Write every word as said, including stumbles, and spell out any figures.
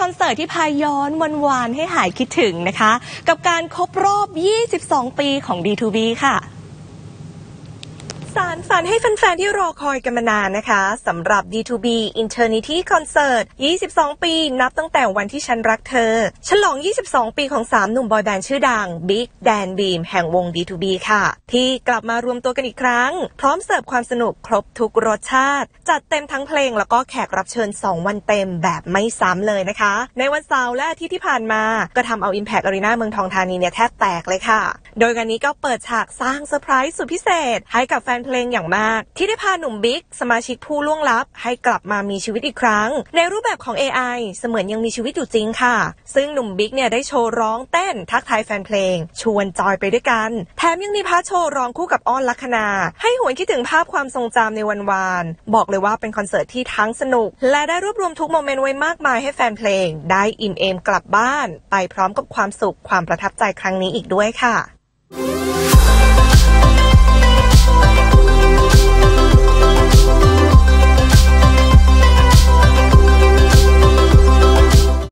คอนเสิร์ตที่พาย้อนวันวานให้หายคิดถึงนะคะกับการครบรอบยี่สิบสองปีของ ดี ทู บี ค่ะสารฝันให้แฟนๆที่รอคอยกันมานานนะคะสำหรับ ดี ทู บี Eternity Concert ยี่สิบสอง ปีนับตั้งแต่วันที่ฉันรักเธอฉลองยี่สิบสองปีของสามหนุ่มบอยแบนด์ชื่อดัง บิ๊ก แดน บีมแห่งวง ดี ทู บี ค่ะที่กลับมารวมตัวกันอีกครั้งพร้อมเสิร์ฟความสนุกครบทุกรสชาติจัดเต็มทั้งเพลงแล้วก็แขกรับเชิญสองวันเต็มแบบไม่ซ้ำเลยนะคะในวันเสาร์และอาทิตย์ที่ผ่านมาก็ทำเอา Impact Arena เมืองทองธานีเนี่ยแทบแตกเลยค่ะโดยงานนี้ก็เปิดฉากสร้างเซอร์ไพรส์สุดพิเศษให้กับแฟนเพลงอย่างมากที่ได้พาหนุ่มบิ๊กสมาชิกผู้ล่วงลับให้กลับมามีชีวิตอีกครั้งในรูปแบบของ เอ ไอ เสมือนยังมีชีวิตอยู่จริงค่ะซึ่งหนุ่มบิ๊กเนี่ยได้โชว์ร้องเต้นทักทายแฟนเพลงชวนจอยไปด้วยกันแถมยังมีพาร์ทโชว์ร้องคู่กับอ้อนลัคนาให้หวนคิดถึงภาพความทรงจำในวันวานบอกเลยว่าเป็นคอนเสิร์ตที่ทั้งสนุกและได้รวบรวมทุกโมเมนต์ไว้มากมายให้แฟนเพลงได้อิ่มเอมกลับบ้านไปพร้อมกับความสุขความประทับใจครั้งนี้อีกด้วยค่ะ